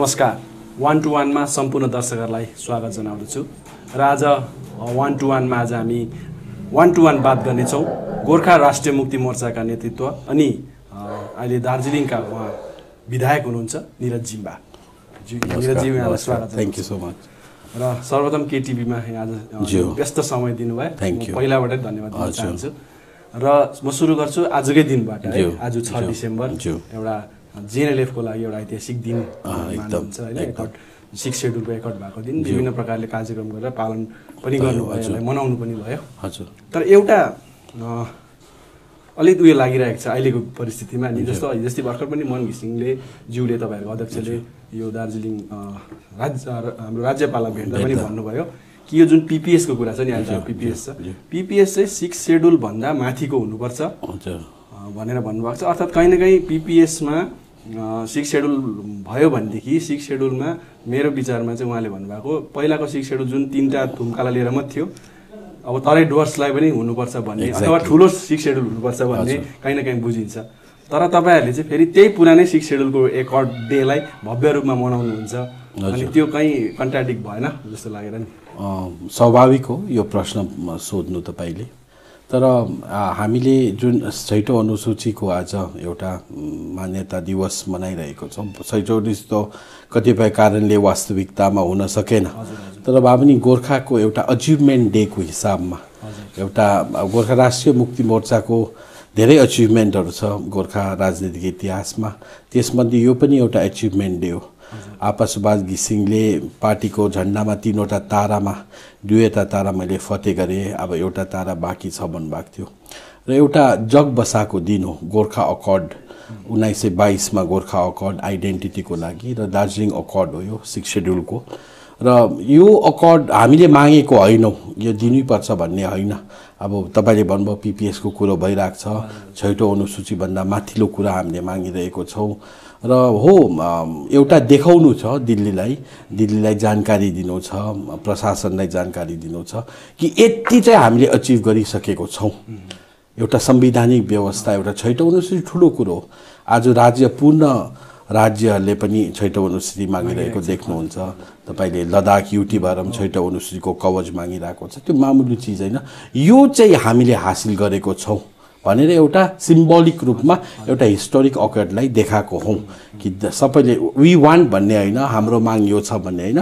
नमस्कार। 1 to 1 मा सम्पूर्ण दर्शकहरूलाई स्वागत जनाउँदछु र आज 1 to 1 मा आज हामी 1 to 1 बात गर्नेछौँ गोर्खा राष्ट्रिय मुक्ति मोर्चाका नेतृत्व अनि अहिले दार्जिलिङका उहाँ विधायक हुनुहुन्छ निरज जिम्बा। निरज जी, यहाँलाई स्वागत। Thank you so much. र सर्वप्रथम केटिभीमा आज व्यस्त समय दिनुभयो, पहिलाबाटै धन्यवाद दिन चाहन्छु। र म सुरु गर्छु आजकै दिनबाट। आज 6 डिसेम्बर एउटा JNLF को लागि एउटा ऐतिहासिक दिन मानिन्छ हैन। एकट 6 शेड्युलको एकट भएको दिन विभिन्न प्रकारले कार्यक्रम गरेर पालन पनि गर्नुभयो, मनाउनु पनि भयो। हजुर। तर एउटा अलिक उयो लागिरहेको छ अहिलेको परिस्थितिमा नि, जस्तै भर्खर पनि मन घिसिङले ज्यूले तपाईहरुको अध्यक्षले यो दार्जिलिङ हाम्रो राज्यपाललाई भेट्दा पनि भन्नुभयो कि यो जुन PPS को कुरा छ नि, आज PPS छ, PPS चाहिँ 6 शेड्युल भन्दा माथिको हुनुपर्छ भनेर भन्नुभएको छ। अर्थात् कहीँ न कहीँ PPS मा 6 शेड्युल भयो भनेदेखि 6 शेड्युलमा मेरो विचारमा चाहिँ उहाँले भन्नुभएको पहिलाको 6 शेड्युल जुन 3टा थुम्काला लिएर मात्र थियो, अब तराई डुवर्सलाई पनि हुनुपर्छ भन्ने अथवा ठुलो 6 शेड्युल हुनुपर्छ भन्ने कहीँ न कहीँ बुझिन्छ। तर तपाईहरुले चाहिँ फेरि त्यही पुरानै 6 शेड्युलको एकट डेलाई भव्य रूपमा मनाउनुहुन्छ, अनि त्यो कहीँ कन्ट्राडिक्ट भएन जस्तो लागेर नि। स्वाभाविक हो यो प्रश्न सोध्नु तपाईले। तर हामीले जुन 6औं अनुसूचीको आज एउटा मान्यता दिवस मनाइरहेको छौं, 6औं अनुसूची त कतिपय कारणले वास्तविकतामा हुन सकेन, तर भए पनि गोर्खाको एउटा अचिभमेन्ट डे को हिसाबमा एउटा गोर्खा राष्ट्रिय मुक्ति मोर्चाको धेरै अचिभमेन्टहरु छ गोर्खा राजनीतिक इतिहासमा, त्यसमध्ये यो पनि एउटा अचिभमेन्ट डे हो। आपा सुभाष घिसिङले पार्टीको झण्डामा 3वटा तारामा 2वटा तारा मैले फतेह गरे, अब एउटा तारा बाँकी छ भन्नुभएको थियो र एउटा जग बसाको दिन हो गोर्खा अकर्ड 1922 मा गोर्खा अकर्ड आइडेन्टिटीको लागि, र दार्जिलिङ अकर्ड हो यो 6 शेड्युलको। र यो अकर्ड हामीले मागेको हैनौं, यो दिनै पर्छ भन्ने हैन। अब तपाईले भन्नुभयो PPS को कुरो भइराछ, 6औं अनुसूची भन्दा माथिल्लो कुरा हामीले मागिरहेको छौं र हो एउटा देखाउनु छ दिल्लीलाई जानकारी दिनु छ, प्रशासनलाई जानकारी दिनु छ कि यति चाहिँ हामीले अचिभ गरिसकेको छौं। एउटा संवैधानिक व्यवस्था, एउटा 6औं अनुसूची ठूलो कुरो हो। आज राज्य पूर्ण राज्यहरूले पनि 6औं अनुसूची मागिरहेको देख्नुहुन्छ। तपाईले लद्दाख युटी भएर 6औं अनुसूचीको कवच मागिरहेको छ, त्यो मामुली चीज हैन। यो चाहिँ हामीले हासिल गरेको छौं भनेर एउटा सिम्बोलिक रूपमा एउटा हिस्टोरिक अकर्डलाई देखाएको हौं कि सबैले वी वान्ट भन्ने हैन, हाम्रो माग यो छ भन्ने हैन।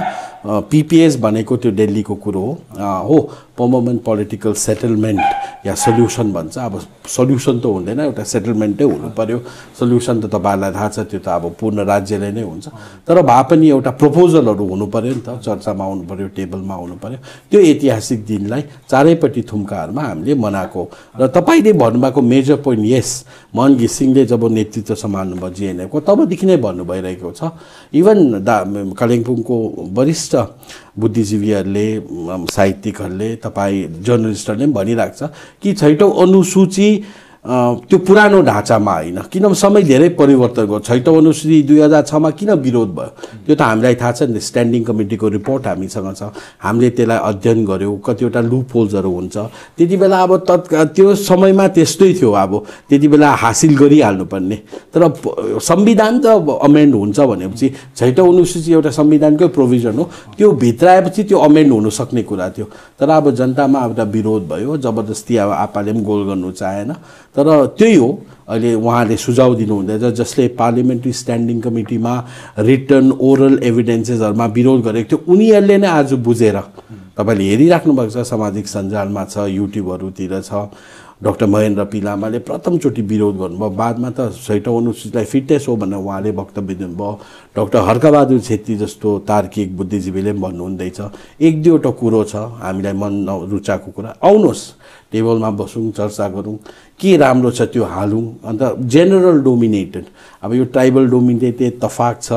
PPS भनेको त्यो दिल्लीको कुरो हो, पर्मानेन्ट पोलिटिकल सेटलमेन्ट या सोल्युसन भन्छ। अब सोल्युसन त हुँदैन, एउटा सेटलमेन्टै हुनु पर्यो। सोल्युसन त तपाईहरुलाई थाहा छ, त्यो त अब पूर्ण राज्यले नै हुन्छ, तर भए पनि एउटा प्रपोजलहरु हुनु पर्यो नि त, चर्चामा आउनु पर्यो, टेबलमा आउनु पर्यो। त्यो ऐतिहासिक दिनलाई चारैपट्टि थुम्काहरुमा हामीले मनाएको। र तपाईले भन्नुभएको मेजर पोइन्ट, यस, मन घिसिङले जब नेतृत्व सम्हाल्नुभयो JNLF को तबदेखि नै भन्नु भइरहेको छ। इभन कालिम्पोङको वरिष्ठ बुद्धिजीवीहरूले, साहित्यिकहरूले, तपाई जर्नलिस्टहरूले पनि भनिरहेको छ कि 6औं अनुसूची त्यो पुरानो ढाँचामा हैन, किन समय धेरै परिवर्तन गर्यो। 6औं अनुसूची 2006 मा किन विरोध भयो त्यो त हामीलाई थाहा छ नि, स्ट्यान्डिङ कमिटीको रिपोर्ट हामीसँग छ, हामीले त्यसलाई अध्ययन गर्यौं, कतिवटा लुप होल्सहरु हुन्छ। त्यतिबेला अब त्यो समयमा त्यस्तै थियो, अब त्यतिबेला हासिल गरिहाल्नु पर्ने। तर संविधान त अमेन्ड हुन्छ भनेपछि 6औं अनुसूची एउटा संविधानकै प्रोभिजन हो, त्यो भित्राएपछि त्यो अमेन्ड हुन सक्ने कुरा थियो। तर अब जनतामा एउटा विरोध भयो, जबरजस्ती अब आपाले पनि गोल गर्नु चाहेन। तर त्यही हो, अहिले उहाँले सुझाव दिनुहुँदैछ जसले पार्लियामेन्ट्री स्ट्यान्डिङ कमिटीमा रिटन ओरल एभिडेन्सेसहरुमा विरोध गरेको थियो, उनीहरूले नै आज बुझेर, तपाईले हेरिराख्नु भएको छ, सामाजिक सञ्जालमा छ, युट्युबहरुतिर छ, डाक्टर महेन्द्र पी लामाले प्रथमचोटि विरोध गर्नुभयो। बादमा त 6औं अनुसूचीलाई फिटनेस हो भनेर उहाँले वक्तव्य दिनुभयो। डाक्टर हर्कबहादुर छेत्री जस्तो तार्किक बुद्धिजीवीले पनि भन्नुहुँदैछ। एक दुईवटा कुरो छ हामीलाई मन नरुचाएको कुरा, आउनुहोस् टेबलमा बसौं, चर्चा गरौं, के राम्रो छ त्यो हालौं। अन्त जेनरल डोमिनेटेड, अब यो ट्राइबल डोमिनेटेड तफाक छ,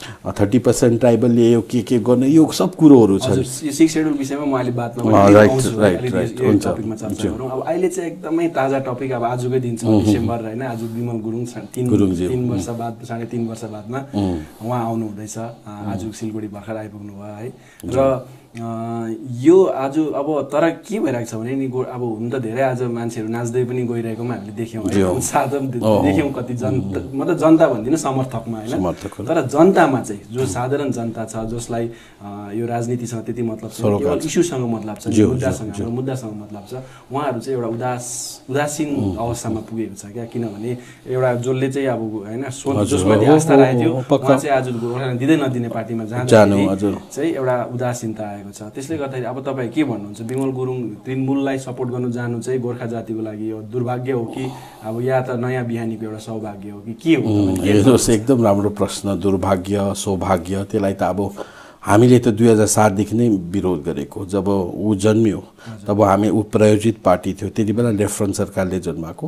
30% ट्राइबलले यो के गर्ने, यो सब कुरोहरु छ। 6 शेड्युल विषयमा म अहिले बातमा हुन्छ टपिकमा चर्चा गरौँ। अब अहिले चाहिँ एकदमै ताजा टपिक, अब आजकै दिन छ डिसेम्बर हैन, आज विमल गुरुङ 3 वर्ष बाद, 3.5 वर्ष बादमा उहाँ आउनु हुँदैछ। आज सिलगढी भर्खर आइपुग्नु भयो है। र यो आज अब तर के भइरहेको छ भने नि अब हुन त धेरै आज मान्छेहरू नाच्दै पनि गइरहेकोमा हामीले देख्यौँ है, साधारण देख्यौँ कति मतलब जनता भन्दिनँ समर्थकमा होइन, तर जनतामा चाहिँ जो साधारण जनता छ जसलाई यो राजनीतिसँग त्यति मतलब छैन, केवल इस्युसँग मतलब छ, मुद्दासँग हाम्रो मुद्दासँग मतलब छ, उहाँहरू चाहिँ एउटा उदासीन अवस्थामा पुगेको छ क्या। किनभने एउटा जसले चाहिँ अब होइन जसमाथि आस्था राखेको थियो उहाँ चाहिँ आज गोर्खाल्यान्ड दिँदै नदिने पार्टीमा जाँदाखेरि चाहिँ एउटा उदासीनता आएको छ। त्यसले गर्दाखेरि अब तपाईँ के भन्नुहुन्छ, विमल गुरुङ तृणमूललाई सपोर्ट गर्नु जानु चाहिँ गोर्खा जातिको लागि यो दुर्भाग्य हो कि अब या त नयाँ बिहानीको एउटा सौभाग्य हो कि के हो? हेर्नुहोस्, एकदम राम्रो प्रश्न। दुर्भाग्य सौभाग्य त्यसलाई त अब हामीले त 2007देखि नै विरोध गरेको। जब ऊ जन्मियो तब हामी ऊ प्रायोजित पार्टी थियो, त्यति बेला लेफ्ट फ्रन्ट सरकारले जन्माएको।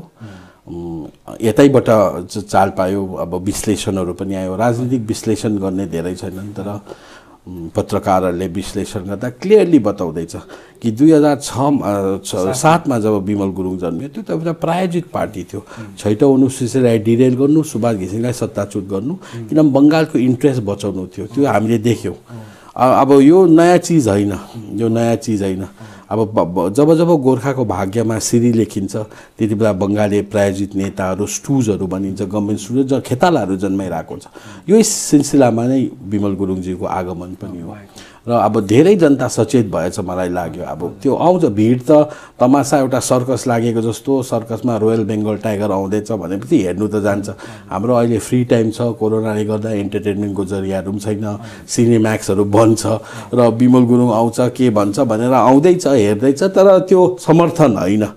यतैबाट चाल पायो, अब विश्लेषणहरू पनि आयो। राजनीतिक विश्लेषण गर्ने धेरै छैनन्, तर पत्रकारहरूले विश्लेषण गर्दा क्लियरली बताउँदैछ कि 2007मा जब विमल गुरुङ जन्मियो त्यो त एउटा प्रायोजित पार्टी थियो। छैटौँ अनुसूचीलाई डिरेल गर्नु, सुभाष घिसिङलाई सत्ताच्युत गर्नु, किनभने बङ्गालको इन्ट्रेस्ट बचाउनु थियो। त्यो हामीले देख्यौँ। अब यो नयाँ चिज होइन, यो नयाँ चिज होइन। अब जब जब गोर्खाको भाग्यमा सिरी लेखिन्छ त्यति बेला बङ्गाली प्रायोजित नेताहरू स्टुजहरू बनिन्छ, गभर्मेन्ट स्टुज खेतालाहरू जन्माइरहेको छ। यो सिलसिलामा नै विमल गुरुङजीको आगमन पनि हो र अब धेरै जनता सचेत भएछ मलाई लाग्यो। अब त्यो आउँछ, भिड त तमासा एउटा सर्कस लागेको जस्तो, सर्कसमा रोयल बेङ्गल टाइगर आउँदैछ भनेपछि हेर्नु त जान्छ। हाम्रो अहिले फ्री टाइम छ, कोरोनाले गर्दा इन्टरटेनमेन्टको जरियाहरू पनि छैन, सिनेम्याक्सहरू बन्द छ र विमल गुरुङ आउँछ के भन्छ भनेर आउँदैछ, हेर्दैछ, तर त्यो समर्थन होइन।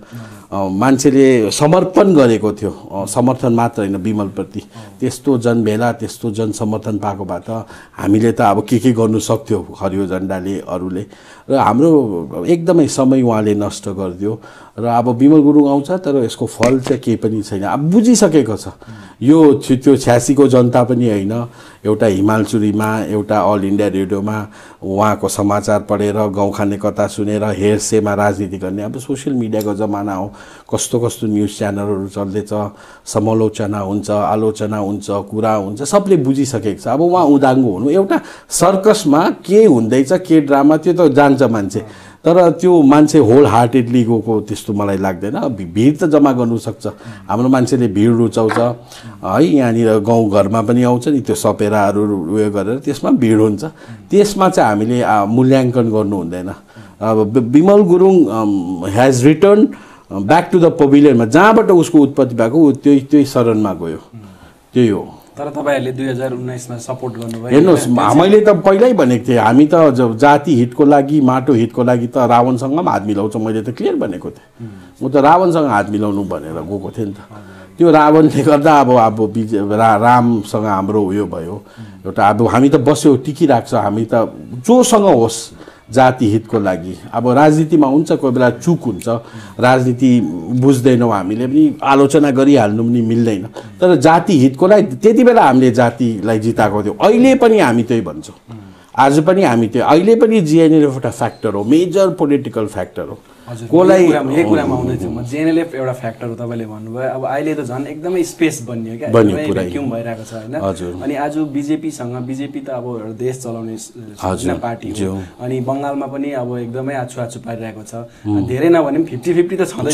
मान्छेले समर्पण गरेको थियो, समर्थन मात्र होइन विमलप्रति। त्यस्तो जनभेला त्यस्तो जनसमर्थन पाएको भए त हामीले त अब के गर्नु सक्थ्यो हरियो झन्डाले अरूले। र हाम्रो एकदमै समय उहाँले नष्ट गरिदियो र अब विमल गुरुङ आउँछ तर यसको फल चाहिँ केही पनि छैन। अब बुझिसकेको छ यो त्यो 86को जनता पनि होइन, एउटा हिमालचुरीमा एउटा अल इन्डिया रेडियोमा उहाँको समाचार पढेर गाउँ खाने कथा सुनेर हेरसेमा राजनीति गर्ने। अब सोसियल मिडियाको जमाना हो, कस्तो कस्तो न्युज च्यानलहरू चल्दैछ, समालोचना हुन्छ, आलोचना हुन्छ, कुरा हुन्छ, सबले बुझिसकेको छ। अब उहाँ उदाङ्गो हुनु, एउटा सर्कसमा के हुँदैछ के ड्रामा त्यो त जान्छ मान्छे, तर त्यो मान्छे होल हार्टेडली गएको त्यस्तो मलाई लाग्दैन। भिड त जम्मा गर्नु सक्छ, हाम्रो मान्छेले भिड रुचाउँछ है। यहाँनिर गाउँघरमा पनि आउँछ नि त्यो सपेराहरू उयो गरेर, त्यसमा भिड हुन्छ। त्यसमा चाहिँ हामीले मूल्याङ्कन गर्नु हुँदैन। अब Bimal Gurung has return back to the पभिलियनमा, जहाँबाट उसको उत्पत्ति भएको त्यही शरणमा गयो, त्यही हो। तर तपाईँहरूले 2019मा सपोर्ट गर्नुभयो। हेर्नुहोस्, मैले त पहिल्यै भनेको थिएँ, हामी त जाति हितको लागि, माटो हितको लागि त रावणसँग पनि हात मिलाउँछौँ। मैले त क्लियर भनेको थिएँ, म त रावणसँग हात मिलाउनु भनेर गएको थिएँ नि त। त्यो रावणले गर्दा अब रामसँग हाम्रो उयो भयो एउटा। अब हामी त बस्यो, टिकिरहेको छ। हामी त जोसँग होस् जाति हितको लागि। अब राजनीतिमा हुन्छ कोही बेला चुक हुन्छ, राजनीति बुझ्दैनौँ, हामीले पनि आलोचना गरिहाल्नु पनि मिल्दैन, तर जाति हितको लागि त्यति बेला हामीले जातिलाई जिताएको थियो। अहिले पनि हामी त्यही भन्छौँ, आज पनि हामी त्यो, अहिले पनि जिएनएलएफ एउटा फ्याक्टर हो, मेजर पोलिटिकल फ्याक्टर हो। यही कुरामा आउँदैथ्यो म, जिएनएलएफ एउटा फ्याक्टर हो तपाईँले भन्नुभयो। अब अहिले त झन् एकदमै स्पेस बन्यो क्या, भ्याक्युम भइरहेको छ होइन। अनि आज बिजेपीसँग, बिजेपी त अब एउटा देश चलाउने पार्टी हो, अनि बङ्गालमा पनि अब एकदमै आछु पारिरहेको छ। धेरै नभने पनि 50-50 त छँदैछ।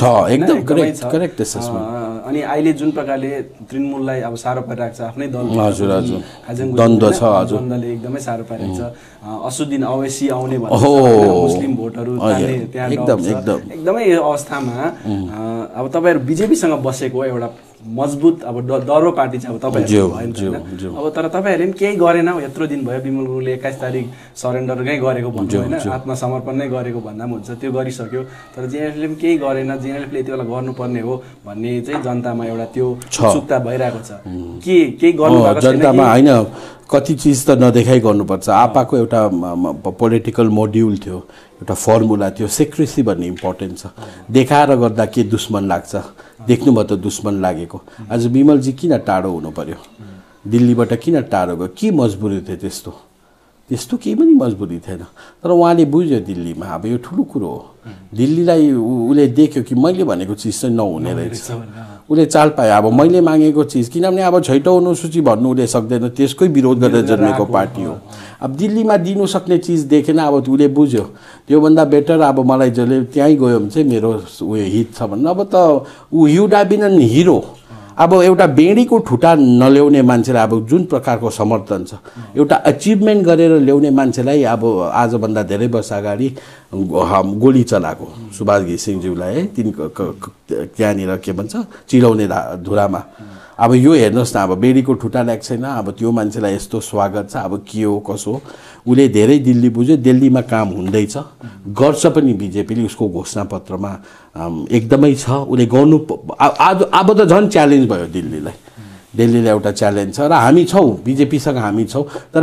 अनि अहिले जुन प्रकारले तृणमूललाई अब साह्रो परिरहेको छ, आफ्नै दल द्वन्द्वले एकदमै साह्रो पारिरहेको छ। असुद्दिन अवैसी आउने मुस्लिम भोटहरू त्यहाँ एकदमै अवस्थामा अब तपाईँहरू बिजेपीसँग बसेको एउटा मजबुत अब डरो पार्टी चाहिँ अब तपाईँहरू भएन। अब तर तपाईँहरूले पनि केही गरेन। यत्रो दिन भयो विमल गुरुङले 21 तारिक सरेन्डरकै गरेको भन्नु होइन, आत्मसमर्पण नै गरेको भन्दा पनि हुन्छ, त्यो गरिसक्यो। तर जिएनएलएफले पनि केही गरेन, जिएनएलएफले यति बेला गर्नुपर्ने हो भन्ने चाहिँ जनतामा एउटा त्यो उत्सुकता भइरहेको छ। के केही गर्नुभएको छैन जनतामा? होइन, कति चिज त नदेखाइ गर्नुपर्छ। आपाको एउटा पोलिटिकल मोड्युल थियो, एउटा फर्मुला थियो, सेक्रेसी भन्ने इम्पोर्टेन्ट छ। देखाएर गर्दा के दुश्मन लाग्छ, देख्नुभयो त दुश्मन लागेको। आज विमलजी किन टाढो हुनु पर्यो, दिल्लीबाट किन टाढो गयो, के मजबुरी थियो? त्यस्तो केही पनि मजबुरी थिएन, तर उहाँले बुझ्यो दिल्लीमा अब यो ठुलो कुरो हो। दिल्लीलाई उसले देख्यो कि मैले भनेको चिज चाहिँ नहुने रहेछ, उसले चाल पायो अब मैले मागेको चिज, किनभने अब छैटौँ अनुसूची भन्नु उसले सक्दैन, त्यसकै विरोध गरेर जन्मेको पार्टी हो। अब दिल्लीमा दिनु सक्ने चिज देखेन, अब उसले बुझ्यो त्योभन्दा बेटर अब मलाई जसले त्यहीँ गयो भने चाहिँ मेरो उयो हित छ भन्नु। अब त ऊ would have been an hero. अब एउटा बेडीको ठुटा नल्याउने मान्छेलाई अब जुन प्रकारको समर्थन छ, एउटा अचिभमेन्ट गरेर ल्याउने मान्छेलाई अब आजभन्दा धेरै वर्ष अगाडि गोली चलाएको सुभाष घिसिङज्यूलाई है, त्यहाँनिर के भन्छ चिलाउने धुरामा। अब यो हेर्नुहोस् न, अब बेडीको ठुटा ल्याएको छैन, अब त्यो मान्छेलाई यस्तो स्वागत छ। अब के हो कसो हो, उसले धेरै दिल्ली बुझ्यो, दिल्लीमा काम हुँदैछ, गर्छ पनि बिजेपीले, उसको घोषणापत्रमा एकदमै छ, उसले गर्नु। अब त झन् च्यालेन्ज भयो दिल्लीलाई, दिल्लीलाई एउटा च्यालेन्ज छ र हामी छौँ, बिजेपीसँग हामी छौँ, तर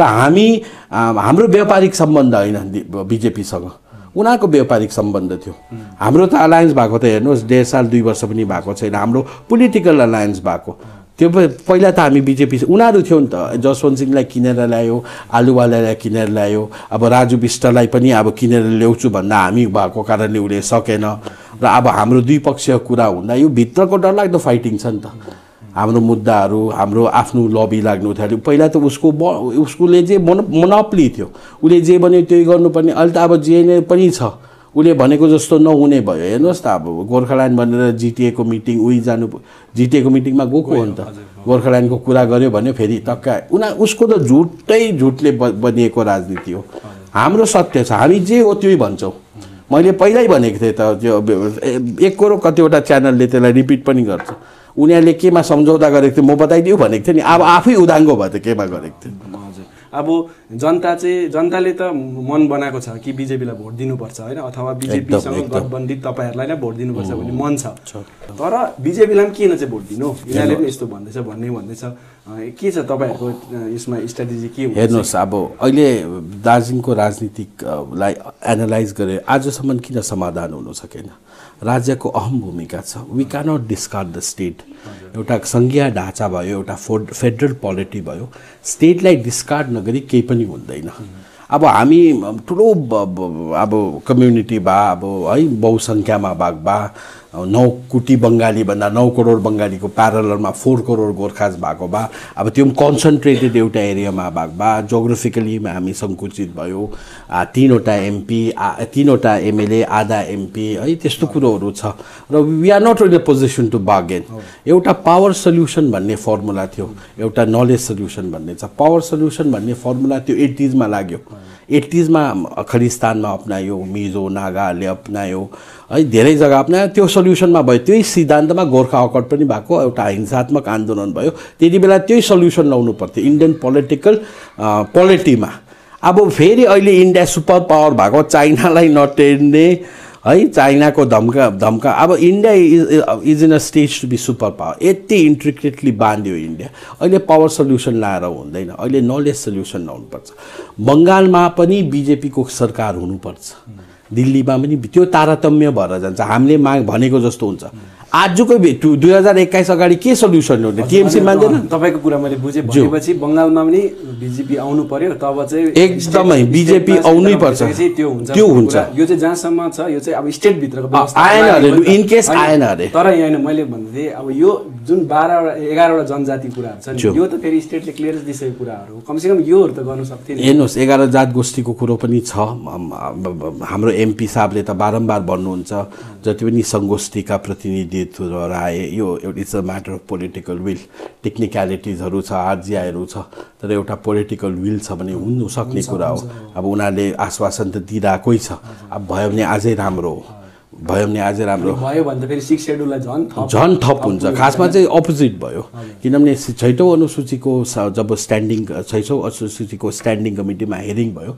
हाम्रो व्यापारिक सम्बन्ध होइन बिजेपीसँग, उनीहरूको व्यापारिक सम्बन्ध थियो। हाम्रो त अलायन्स भएको त हेर्नुहोस् 1.5 साल 2 वर्ष पनि भएको छैन, हाम्रो पोलिटिकल अलायन्स भएको। त्यो पहिला त हामी बिजेपी, उनीहरू थियो नि त, जसवन्त सिंहलाई किनेर ल्यायो, आलुवालालाई किनेर ल्यायो, अब राजु विष्टलाई पनि अब किनेर ल्याउँछु भन्दा हामी भएको कारणले उसले सकेन। र अब हाम्रो द्विपक्षीय कुरा हुँदा यो भित्रको डरलाग्दो फाइटिङ छ नि त, हाम्रो मुद्दाहरू, हाम्रो आफ्नो लबी लाग्नु थाल्यो। पहिला त उसले जे मोनोपोली थियो, उसले जे भन्यो त्यही गर्नुपर्ने, अहिले त अब जे नै पनि छ उसले भनेको जस्तो नहुने भयो। हेर्नुहोस् त, अब गोर्खाल्यान्ड भनेर जिटिएको मिटिङ उही जानु, जिटिएको मिटिङमा गएको हो नि त, गोर्खाल्यान्डको कुरा गर्यो भन्यो फेरि टक्का उसको त झुटले बनिएको राजनीति हो। हाम्रो सत्य छ, हामी जे हो त्यही भन्छौँ। मैले पहिल्यै भनेको थिएँ त, त्यो 1 करोड कतिवटा च्यानलले त्यसलाई रिपिट पनि गर्छ। उनीहरूले केमा सम्झौता गरेको थियो म बताइदियो भनेको थिएँ नि, अब आफै उदाङ्गो भयो त केमा गरेको थियो। अब जनताले त मन बनाएको छ कि बिजेपीलाई भोट दिनुपर्छ होइन, अथवा बिजेपीसँग गठबन्धित तपाईँहरूलाई नै भोट दिनुपर्छ भन्ने मन छ, तर बिजेपीलाई पनि किन चाहिँ भोट दिनु, यिनीहरूले पनि यस्तो भन्दैछ के छ तपाईँहरूको यसमा स्ट्राटेजी के हुन्छ? हेर्नुहोस्, अब अहिले दार्जिलिङको राजनीतिकलाई एनालाइज गरे आजसम्म किन समाधान हुन सकेन? राज्यको अहम भूमिका छ। We cannot discard the state. एउटा सङ्घीय ढाँचा भयो, एउटा फेडरल पोलिटी भयो, स्टेटलाई डिस्कार्ड नगरी केही पनि हुँदैन। अब हामी ठुलो अब कम्युनिटी अब है बहुसङ्ख्यामा बा 9 कोटी बङ्गाली भन्दा 9 करोड बङ्गालीको प्यारलरमा 4 करोड गोर्खाज भएको बा, अब त्यो पनि कन्सन्ट्रेटेड एउटा एरियामा भएको बा, जोग्राफिकली हामी सङ्कुचित भयो, 3वटा एमपी 3वटा एमएलए आधा एमपी है, त्यस्तो कुरोहरू छ। र we are not in a position to bargain. एउटा पावर सल्युसन भन्ने फर्मुला थियो, एउटा नलेज सल्युसन भन्ने छ। पावर सल्युसन भन्ने फर्मुला त्यो 80s मा लाग्यो, 80s मा खलिस्तानमा अप्नायो, मिजो नागाहरूले अप्नायो है, धेरै जग्गा अप्नायो, त्यो सल्युसनमा भयो। त्यही सिद्धान्तमा गोर्खा अकट पनि भएको, एउटा हिंसात्मक आन्दोलन भयो, त्यति बेला त्यही सल्युसन लाउनु पर्थ्यो इन्डियन पोलिटीमा। अब फेरि अहिले इन्डिया सुपर पावर भएको, चाइनालाई नटेर्ने है, चाइनाको धम्का अब India is in a stage to be super power. यति इन्ट्रिकेटली बाँध्यो इन्डिया। अहिले पावर सल्युसन लाएर हुँदैन, अहिले नलेज सल्युसन लाउनुपर्छ। बङ्गालमा पनि बिजेपीको सरकार हुनुपर्छ, दिल्लीमा पनि त्यो तारतम्य भएर जान्छ। हामीले भनेको जस्तो हुन्छ। आजको 2021 अगाडि के सल्युसन हो? टिएमसी मान्दैन। तपाईँको कुरा मैले बुझेँ, भनेपछि बङ्गालमा पनि बिजेपी आउनु पर्यो, तब चाहिँ एकदमै बिजेपी आउनै पर्छ, त्यो हुन्छ। यो चाहिँ जहाँसम्म छ, यो चाहिँ अब स्टेटभित्रको व्यवस्था आएन अरे, इन केस आएन अरे। तर यहाँ मैले भन्दै थिएँ, अब यो जुन 11वटा जनजाति कुराहरू छ नि, यो त फेरि स्टेटले क्लियरेन्स दिइसकेको कुराहरू, कमसेकम योहरू त गर्नु सक्थ्यो नि। हेर्नुहोस्, 11 जात गोष्ठीको कुरो पनि छ। हाम्रो एमपी साहबले त बारम्बार भन्नुहुन्छ, जति पनि सङ्गोष्ठीका प्रतिनिधि आए, यो it's a matter of political will. टेक्निक्यालिटिजहरू छ, आरजिआईहरू छ, तर एउटा पोलिटिकल विल छ भने हुनु सक्ने कुरा हो। अब उनीहरूले आश्वासन त दिइरहेकै छ, अब भयो भने अझै राम्रो हो, भयो भने अझै राम्रो भयो भने त फेरि 6 शेड्युललाई झन् थप हुन्छ। खासमा चाहिँ अपोजिट भयो, किनभने 6औँ अनुसूचीको जब 6औँ अनुसूचीको स्ट्यान्डिङ कमिटीमा हेरिङ भयो,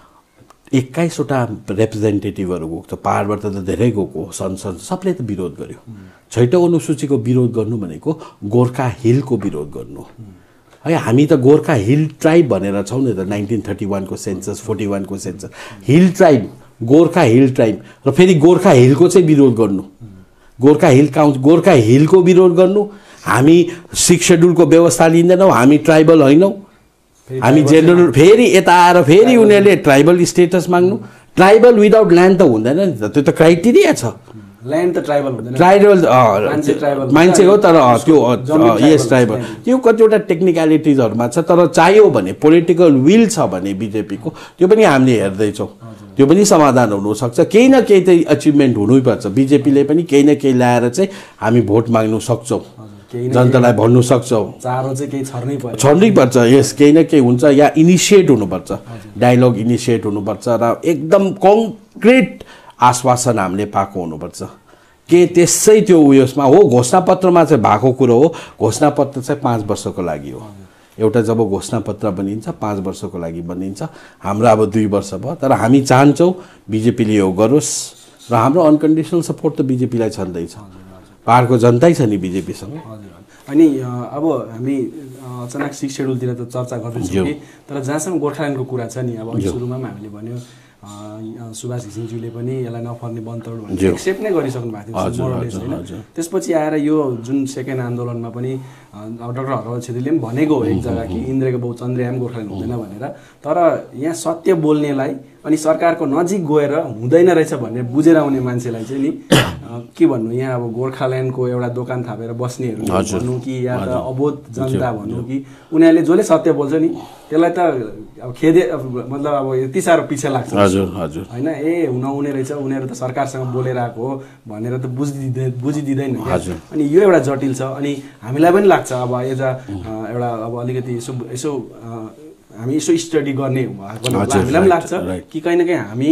21वटा रिप्रेजेन्टेटिभहरू गएको छ, पाहाडबाट त धेरै गएको, संसद सबले त विरोध गर्यो। 6औँ अनुसूचीको विरोध गर्नु भनेको गोर्खा हिलको विरोध गर्नु है। हामी त गोर्खा हिल ट्राइब भनेर छौँ नि त, 1931 को सेन्सस, 41 को census, hill tribe, Gorkha hill tribe. र फेरि गोर्खा हिलको चाहिँ विरोध गर्नु, गोर्खा हिलको विरोध गर्नु। हामी 6 शेड्युलको व्यवस्था लिँदैनौँ, हामी ट्राइबल होइनौँ, हामी जेनरल। फेरि यता आएर फेरि उनीहरूले ट्राइबल स्टेटस माग्नु। ट्राइबल विदाउट ल्यान्ड त हुँदैन नि त, त्यो त क्राइटेरिया छ। ल्यान्ड त ट्राइबल हुँदैन, ट्राइबल मान्छे हो तर त्यो यस ट्राइबल, त्यो कतिवटा टेक्निकलिटिजहरूमा छ। तर चाहियो भने पोलिटिकल विल छ भने बिजेपीको, त्यो पनि हामीले हेर्दैछौँ, त्यो पनि समाधान हुनसक्छ। केही न केही चाहिँ अचिभमेन्ट हुनैपर्छ। बिजेपीले पनि केही न केही ल्याएर चाहिँ हामी भोट माग्नु सक्छौँ, जनतालाई भन्नु सक्छौँ, चारो चाहिँ केही छर्नै पर्छ। यस केही न केही हुन्छ, या इनिसिएट हुनुपर्छ, डायलग इनिसिएट हुनुपर्छ र एकदम कङ्क्रिट आश्वासन हामीले पाएको हुनुपर्छ। के त्यसै त्यो उयसमा हो, घोषणापत्रमा चाहिँ भएको कुरो हो। घोषणापत्र चाहिँ 5 वर्षको लागि हो। एउटा जब घोषणापत्र बनिन्छ 5 वर्षको लागि बनिन्छ। हाम्रो अब 2 वर्ष भयो, तर हामी चाहन्छौँ बिजेपीले यो गरोस् र हाम्रो अनकन्डिसनल सपोर्ट त बिजेपीलाई छँदैछ। पहाडको जनतै छ नि बिजेपीसँग। अनि अब हामी अचानक 6 सेड्युलतिर त चर्चा गर्दैछौँ कि, तर जहाँसम्म गोर्खाल्यान्डको कुरा छ नि, अब सुरुमा पनि हामीले भन्यो सुभाष घिसिङज्यूले पनि यसलाई नफर्ने बन्तौड भनेर एक्सेप्ट नै गरिसक्नु भएको थियो मोरलेस होइन। त्यसपछि आएर यो जुन सेकेन्ड आन्दोलनमा पनि डाक्टर हरबहादुर छेत्रीले पनि भनेको हो एक जग्गा कि इन्द्रेको बाउ चन्द्रयाम गोर्खाल्यान्ड हुँदैन भनेर। तर यहाँ सत्य बोल्नेलाई अनि सरकारको नजिक गएर हुँदैन रहेछ भन्ने बुझेर आउने मान्छेलाई चाहिँ नि के भन्नु, यहाँ अब गोर्खाल्यान्डको एउटा दोकान थापेर बस्नेहरू भनौँ कि या त अबोध जनता भनौँ कि उनीहरूले जसले सत्य बोल्छ नि त्यसलाई त अब खेदे मतलब अब यति साह्रो पछि लाग्छ होइन। ए नहुने रहेछ, उनीहरू त सरकारसँग बोलेर आएको हो भनेर त बुझिदिँदैन। अनि यो एउटा जटिल छ। अनि हामीलाई पनि लाग्छ अब एउटा अब अलिकति यसो हामी यसो स्टडी गर्ने हामीलाई पनि लाग्छ कि कहीँ न कहीँ हामी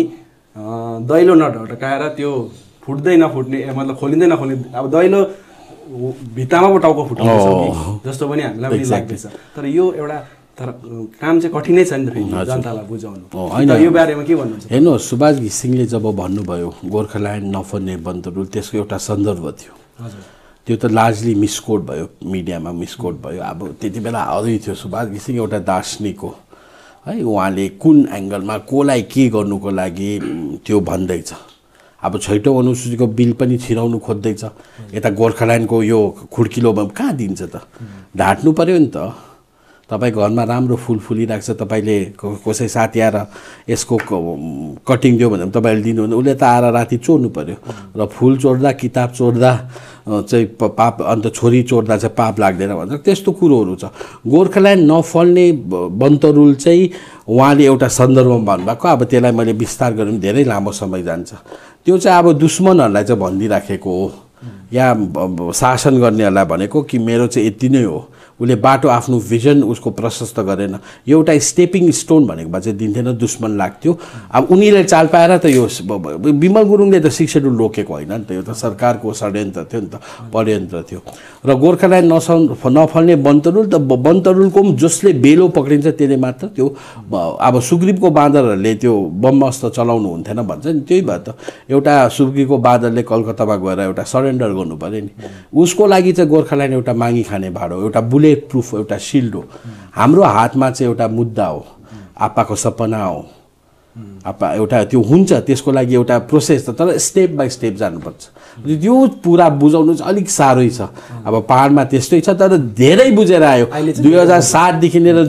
दैलो नढटकाएर त्यो फुट्दै नफुट्ने मतलब खोलिँदै नखोल्ने, अब दैलो भित्तामा पो टाउको फुटाउँछ जस्तो पनि हामीलाई पनि लाग्दैछ। तर यो एउटा काम चाहिँ कठिनै छ नि त फेरि जनतालाई बुझाउनु। यो बारेमा के भन्नुहुन्छ? हेर्नुहोस्, सुभाष घिसिङले जब भन्नुभयो गोर्खाल्यान्ड नफर्ने बन्तरुल, त्यसको एउटा सन्दर्भ थियो। त्यो त लार्जली मिसकोट भयो, मिडियामा मिसकोट भयो। अब त्यति बेला अझै थियो सुभाष घिसिङ एउटा दार्शनिक हो है, उहाँले कुन एङ्गलमा कसलाई के गर्नुको लागि त्यो भन्दैछ। अब 6औं अनुसूचीको बिल पनि छिराउनु खोज्दैछ, यता गोर्खाल्यान्डको यो खुड्किलोमा कहाँ दिन्छ त, ढाँट्नु पर्यो नि त। तपाईँ घरमा राम्रो फुल फुलिरहेको छ, तपाईँले कसै साथी आएर यसको कटिङ दियो भने तपाईँले दिनुहुन्न, उसले त आएर राति चोर्नु पर्यो। र फुल चोर्दा किताब चोर्दा चाहिँ पाप, अन्त छोरी चोर्दा चाहिँ पाप लाग्दैन भन्छ, त्यस्तो कुरोहरू छ। गोर्खाल्यान्ड नफल्ने बन्तरुल चाहिँ उहाँले एउटा सन्दर्भमा भन्नुभएको। अब त्यसलाई मैले विस्तार गरेँ धेरै लामो समय जान्छ। त्यो चाहिँ अब दुश्मनहरूलाई चाहिँ भनिदिइराखेको हो या शासन गर्नेहरूलाई भनेको कि मेरो चाहिँ यति नै हो। उसले बाटो आफ्नो भिजन उसको प्रशस्त गरेन। एउटा स्टेपिङ स्टोन भनेको चाहिँ दिन्थेन, दुश्मन लाग्थ्यो। अब उनीले चाल पाएर त यो विमल गुरुङले त 6 सेड्युल रोकेको होइन नि त, यो त सरकारको षड्यन्त्र थियो नि त, षड्यन्त्र थियो। र गोर्खाल्यान्ड नफल्ने बन्तरुल त बन्तरुलको पनि जसले बेलो पक्रिन्छ त्यसले मात्र त्यो अब सुग्रीवको बाँदरहरूले त्यो बमअस्त्र चलाउनु हुन्थेन भन्छ नि, त्यही भएर त एउटा सुग्रीवको बाँदरले कलकत्तामा गएर एउटा सरेन्डर गर्नु पर्यो नि। उसको लागि चाहिँ गोर्खाल्यान्ड एउटा मागी खाने भाँडो, एउटा बुलेट प्रुफ, एउटा सिल्ड हो। हाम्रो हातमा चाहिँ एउटा मुद्दा हो, आप्पाको सपना हो। आप्पा एउटा त्यो हुन्छ, त्यसको लागि एउटा प्रोसेस छ, तर स्टेप बाई स्टेप जानुपर्छ। त्यो पुरा बुझाउनु चाहिँ अलिक साह्रै छ। अब पहाडमा त्यस्तै छ, तर धेरै बुझेर आयो। 2007 देखि लिएर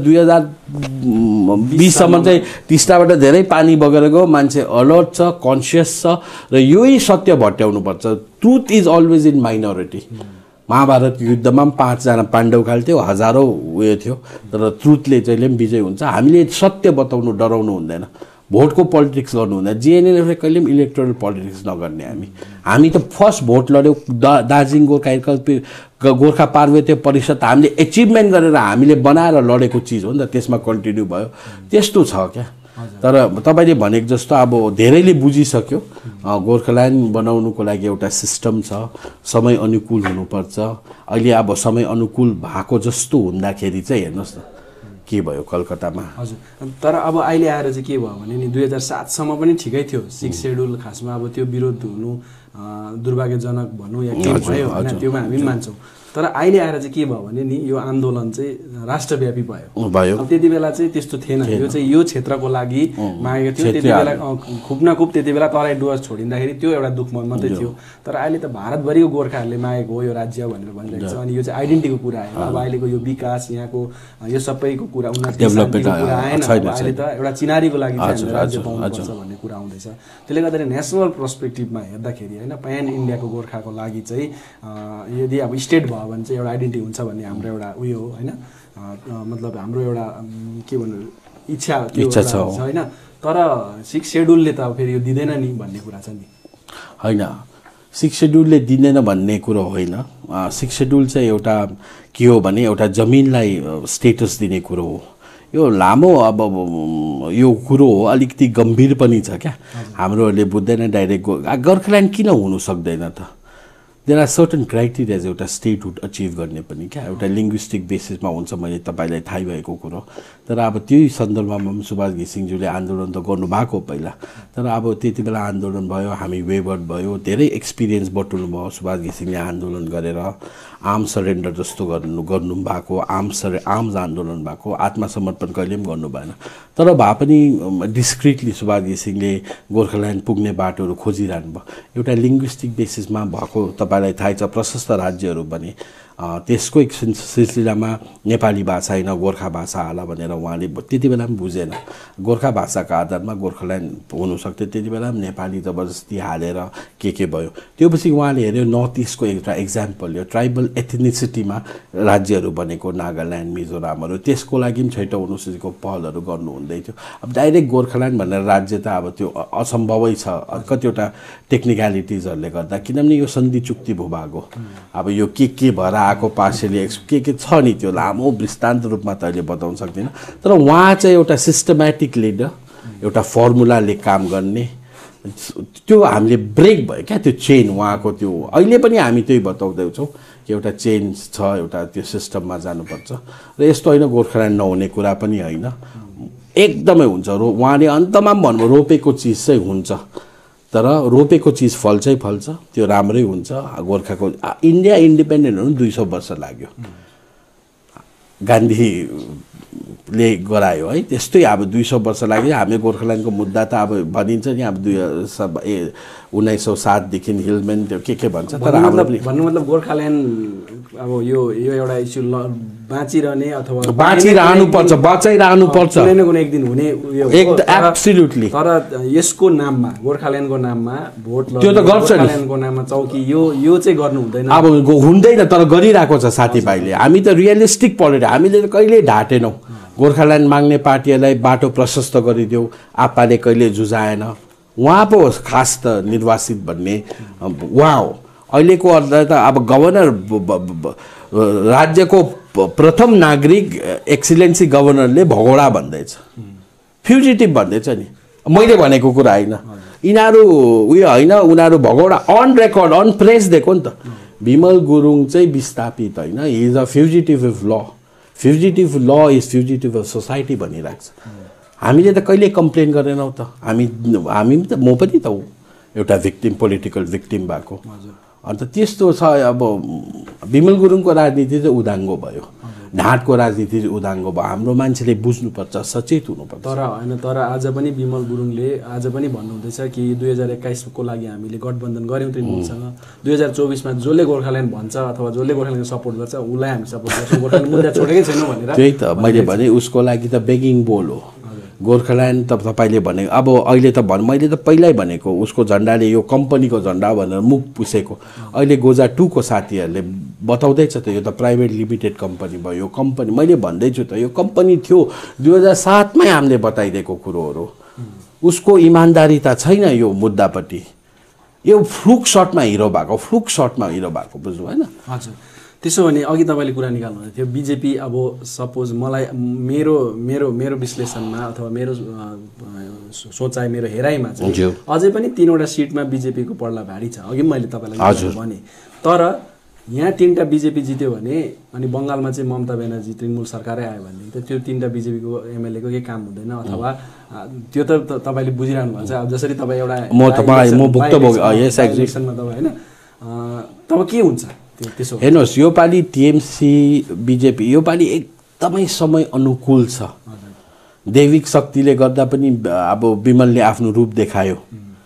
2020सम्म चाहिँ टिस्टाबाट धेरै पानी बगेर गयो। मान्छे अलर्ट छ, कन्सियस छ, र यही सत्य भट्याउनुपर्छ। Truth is always in minority. Mahabharata युद्धमा 5 जना पाण्डव खाल्थ्यो, हजारौँ उयो थियो, तर ट्रुथले चाहिँ विजय हुन्छ। हामीले सत्य बताउनु डराउनु हुँदैन, भोटको पोलिटिक्स गर्नु हुँदैन। जिएनएलएफले कहिले पनि इलेक्टोरल पोलिटिक्स नगर्ने। हामी त फर्स्ट भोट लड्यौँ दार्जिलिङ गोर्खा पार्वतीय परिषद, हामीले एचिभमेन्ट गरेर हामीले बनाएर लडेको चिज हो नि त, त्यसमा कन्टिन्यू भयो। त्यस्तो छ क्या। तर तपाईँले भनेको जस्तो अब धेरैले बुझिसक्यो, गोर्खाल्यान्ड बनाउनुको लागि एउटा सिस्टम छ, समय अनुकूल हुनुपर्छ। अहिले अब समय अनुकूल भएको जस्तो हुँदाखेरि चाहिँ हेर्नुहोस् न के भयो कलकत्तामा। हजुर, तर अब अहिले आएर चाहिँ के भयो भने नि 2007सम्म पनि ठिकै थियो 6 सेड्युल। खासमा अब त्यो विरोध हुनु दुर्भाग्यजनक भनौँ या के भयो होइन, त्योमा हामी पनि मान्छौँ। तर अहिले आएर चाहिँ के भयो भने नि यो आन्दोलन चाहिँ राष्ट्रव्यापी भयो। अब त्यति बेला चाहिँ त्यस्तो थिएन, यो चाहिँ यो क्षेत्रको लागि मागेको थियो। त्यति बेला खुब न खुब त्यति बेला तराई डुवर्स छोडिँदाखेरि त्यो एउटा दुःख मात्रै थियो। तर अहिले त भारतभरिको गोर्खाहरूले मागेको हो यो राज्य भनेर भनिरहेको छ। अनि यो चाहिँ आइडेन्टिटीको कुरा आयो। अब अहिलेको यो विकास यहाँको यो सबैको कुरा उन्नति शान्तिको कुरा आएन। अहिले त एउटा चिनारीको लागि चाहिँ राज्य पाउनुपर्छ भन्ने कुरा आउँदैछ। त्यसले गर्दाखेरि नेसनल पर्सपेक्टिभमा हेर्दाखेरि होइन प्यान इन्डियाको गोर्खाको लागि चाहिँ यदि अब स्टेट भयो भने चाहिँ एउटा आइडेन्टिटी हुन्छ भन्ने हाम्रो एउटा उयो हो होइन, मतलब हाम्रो एउटा के भन्नु इच्छा छ होइन। तर 6 सेड्युलले त अब फेरि यो दिँदैन नि भन्ने कुरा छ नि होइन। 6 सेड्युलले दिँदैन भन्ने कुरो होइन। 6 सेड्युल चाहिँ एउटा के हो भने एउटा जमिनलाई स्टेटस दिने कुरो हो। यो लामो अब यो कुरो हो, अलिकति गम्भीर पनि छ क्या। हाम्रोहरूले बुझ्दैन डाइरेक्ट गोर्खाल्यान्ड किन हुनु सक्दैन त। देयर आर सर्टन क्राइटेरियाज एउटा स्टेटहुड अचिभ गर्ने पनि क्या। एउटा लिङ्ग्विस्टिक बेसिसमा हुन्छ, मैले तपाईँलाई थाहै भएको कुरो। तर अब त्यही सन्दर्भमा पनि सुभाष घिसिङज्यूले आन्दोलन त गर्नुभएको पहिला। तर अब त्यति बेला आन्दोलन भयो, हामी वेभर्ड भयो, धेरै एक्सपिरियन्स बटुल्नु भयो सुभाष घिसिङले आन्दोलन गरेर। आर्म सरेन्डर जस्तो गर्नु भएको, आर्म्स आन्दोलन भएको, आत्मसमर्पण कहिले पनि गर्नु भएन। तर भए पनि डिस्क्रिटली सुभाष घिसिङले गोर्खाल्यान्ड पुग्ने बाटोहरू खोजिरहनु भयो। एउटा लिङ्ग्विस्टिक बेसिसमा भएको तपाईँलाई थाहै छ, प्रशस्त राज्यहरू पनि त्यसको एक सिलसिलामा नेपाली भाषा होइन गोर्खा भाषा हाला भनेर उहाँले त्यति बेला पनि बुझेन। गोर्खा भाषाका आधारमा गोर्खाल्यान्ड हुनसक्थ्यो, त्यति बेला पनि नेपाली जबरजस्ती हालेर के भयो। त्योपछि उहाँले हेऱ्यो नर्थ इस्टको एउटा इक्जाम्पल यो ट्राइबल एथनिसिटीमा राज्यहरू बनेको नागाल्यान्ड मिजोरामहरू, त्यसको लागि पनि छैटौँ अनुसूचीको पहलहरू गर्नु हुँदै थियो। अब डाइरेक्ट गोर्खाल्यान्ड भनेर राज्य त अब त्यो असम्भवै छ कतिवटा टेक्निकलिटिजहरूले गर्दा, किनभने यो सन्धि चुक्ति भूभाग हो। अब यो के भएर आएको पार्सियली के छ नि त्यो लामो वृत्तान्त रूपमा त अहिले बताउन सक्दिनँ। तर उहाँ चाहिँ एउटा सिस्टमेटिक लिडर, एउटा फर्मुलाले काम गर्ने, त्यो हामीले ब्रेक भयो क्या त्यो चेन उहाँको। त्यो अहिले पनि हामी त्यही बताउँदैछौँ कि एउटा चेन छ, एउटा त्यो सिस्टममा जानुपर्छ। र यस्तो होइन गोर्खाल्यान्ड नहुने कुरा पनि होइन, एकदमै हुन्छ। उहाँले अन्तमा पनि भन्नुभयो रोपेको चिज चाहिँ हुन्छ, तर रोपेको चिज फल्छ, त्यो राम्रै हुन्छ। गोर्खाको इन्डिया इन्डिपेन्डेन्ट हुनु 200 वर्ष लाग्यो, गान्धीले गरायो है। त्यस्तै अब 200 वर्ष लाग्यो। हामी गोर्खाल्यान्डको मुद्दा त अब भनिन्छ नि अब 1907 देखि हिलमेन त्यो के भन्छ। तर भन्नु मतलब गोर्खाल्यान्ड अब यो एउटा इस्यु बाँचिरहने अथवा बचाइरहनुपर्छ कुनै एक दिन हुने एब्सोल्युटली। तर यसको नाममा गोर्खाल्यान्डको नाममा भोट त्यो त गर्छ नि, गोर्खाल्यान्डको नाममा चौकी यो चाहिँ गर्नु हुँदैन। अब हुँदैन, तर गरिरहेको छ साथीभाइले। हामी त रियलिस्टिक पोलिटिक्स, हामीले त कहिले ढाँटेनौँ। गोर्खाल्यान्ड माग्ने पार्टीहरूलाई बाटो प्रशस्त गरिदेऊ, आप्पाले कहिले जुझाएन। उहाँ पो खास त निर्वासित भन्ने उहाँ हो। अहिलेको अर्थ त अब गभर्नर राज्यको प्रथम नागरिक एक्सिलेन्सी गभर्नरले भगोडा भन्दैछ, फ्युजिटिभ भन्दैछ नि। मैले भनेको कुरा होइन, यिनीहरू उयो होइन, उनीहरू भगोडा अन रेकर्ड अन प्रेस दिएको नि त। विमल गुरुङ चाहिँ विस्थापित होइन, he is a fugitive of law. Fugitive ल इज फ्युजिटिभ अफ सोसाइटी भनिरहेको छ। हामीले त कहिले कम्प्लेन गरेनौँ त। हामी त म पनि त हो एउटा भिक्टिम, पोलिटिकल भिक्टिम भएको। अन्त त्यस्तो छ। अब विमल गुरुङको राजनीति चाहिँ उदाङ्गो भयो, ढाँटको राजनीति चाहिँ उदाङ्गो भयो। हाम्रो मान्छेले बुझ्नुपर्छ, सचेत हुनुपर्छ। तर होइन, तर आज पनि विमल गुरुङले आज पनि भन्नुहुँदैछ कि 2021 को लागि हामीले गठबन्धन गऱ्यौँ तृणमूलसँग। 2024 मा जसले गोर्खाल्यान्ड भन्छ अथवा जसले गोर्खाल्यान्ड सपोर्ट गर्छ उसलाई हामी सपोर्ट गर्छौँ, गोर्खाल्यान्ड मुद्दा छोडेकै छैनौँ भनेर। त्यही त मैले भने उसको लागि त बेगिङ बोल हो गोर्खाल्यान्ड। त तपाईँले भने अब अहिले त मैले त पहिल्यै भनेको उसको झन्डाले यो कम्पनीको झन्डा भनेर मुख पुसेको। अहिले गोजा 2 को साथीहरूले बताउँदैछ त यो त प्राइभेट लिमिटेड कम्पनी भयो। यो कम्पनी मैले भन्दैछु त यो कम्पनी थियो 2007 मै हामीले बताइदिएको कुरोहरू। उसको इमान्दारी त छैन यो मुद्दापट्टि। यो फ्लुक सर्टमा हिरो भएको बुझ्नु होइन। हजुर, त्यसो भने अघि तपाईँले कुरा निकाल्नु भएको थियो बिजेपी। अब सपोज मलाई मेरो विश्लेषणमा अथवा मेरो सोचाइ, मेरो हेराइमा चाहिँ अझै पनि 3वटा सिटमा बिजेपीको पल्ला भारी छ। अघि मैले तपाईँलाई भने, तर यहाँ 3टा बिजेपी जित्यो भने अनि बङ्गालमा चाहिँ ममता ब्यानर्जी तृणमूल सरकारै आयो भने त त्यो 3टा बिजेपीको एमएलएको केही काम हुँदैन अथवा त्यो त तपाईले बुझिरहनु भएको छ। अब जसरी तपाई एउटा म भुक्तभोगी यस एक्जिबिसनमा तपाई हैन तब के हुन्छ त्यसो हेर्नुहोस् यो पालि टिएमसी बिजेपी यो पालि एकदमै समय अनुकूल छ। दैविक शक्तिले गर्दा पनि अब विमलले आफ्नो रूप देखायो,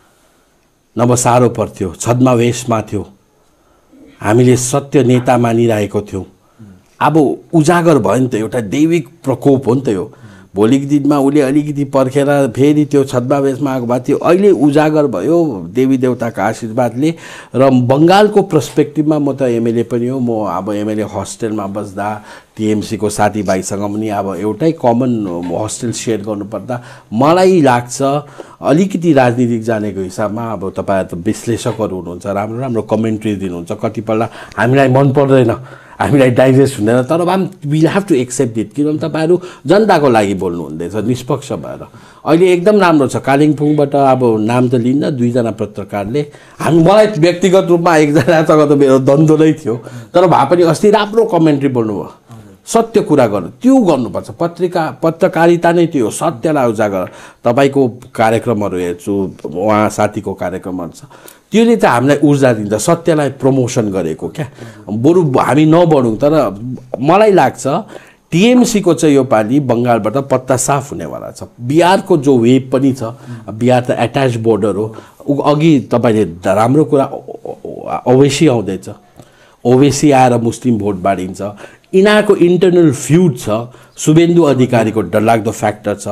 नभए साह्रो पर्थ्यो, छद्मावेशमा थियो, हामीले सत्य नेता मानिरहेको थियौँ। अब उजागर भयो नि त, एउटा दैविक प्रकोप हो नि त यो। भोलिको दिनमा उसले अलिकति पर्खेर फेरि त्यो छद्मावेशमा आएको भए थियो, अहिले उजागर भयो देवी देवताको आशीर्वादले। र बङ्गालको पर्सपेक्टिभमा म त एमएलए पनि हो, म अब एमएलए हस्टेलमा बस्दा टिएमसीको साथीभाइसँग पनि अब एउटै कमन हस्टेल सेयर गर्नुपर्दा मलाई लाग्छ अलिकति राजनीतिक जानेको हिसाबमा अब तपाईँहरू त विश्लेषकहरू हुनुहुन्छ, राम्रो राम्रो कमेन्ट्री दिनुहुन्छ, कतिपल्ट हामीलाई मन पर्दैन, हामीलाई डाइजेस्ट हुँदैन, तर भए will have to accept it, किनभने तपाईँहरू जनताको लागि बोल्नु हुँदैछ निष्पक्ष भएर। अहिले एकदम राम्रो छ। कालिम्पोङबाट अब नाम त लिन्न, 2जना पत्रकारले मलाई व्यक्तिगत रूपमा एकजनासँग त मेरो द्वन्द्व नै थियो, तर भए पनि अस्ति राम्रो कमेन्ट्री बोल्नुभयो। सत्य कुरा गर्नु त्यो गर्नुपर्छ, पत्रकारिता नै त्यो हो, सत्यलाई उजागर। तपाईँको कार्यक्रमहरू हेर्छु, उहाँ साथीको कार्यक्रमहरू छ, त्यसले चाहिँ हामीलाई ऊर्जा दिन्छ, सत्यलाई प्रमोसन गरेको क्या। बरु हामी नबढौँ, तर मलाई लाग्छ टिएमसीको चाहिँ यो पालि बङ्गालबाट पत्ता साफ हुनेवाला छ। बिहारको जो वेभ पनि छ, बिहार त एट्याच बोर्डर हो, अघि तपाईँले राम्रो कुरा ओवेसी आउँदैछ, ओवेसी आएर मुस्लिम भोट बाँडिन्छ, यिनीहरूको इन्टरनल फ्युड छ, शुभेन्दु अधिकारीको डरलाग्दो फ्याक्टर छ।